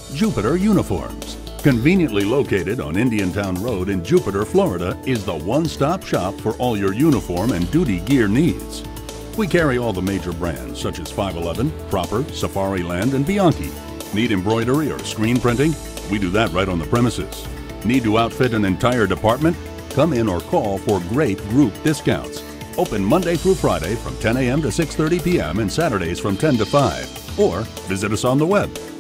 Jupiter Uniforms. Conveniently located on Indiantown Road in Jupiter, Florida, is the one-stop shop for all your uniform and duty gear needs. We carry all the major brands such as 511, Proper, Safariland, and Bianchi. Need embroidery or screen printing? We do that right on the premises. Need to outfit an entire department? Come in or call for great group discounts. Open Monday through Friday from 10 a.m. to 6:30 p.m. and Saturdays from 10 to 5. Or visit us on the web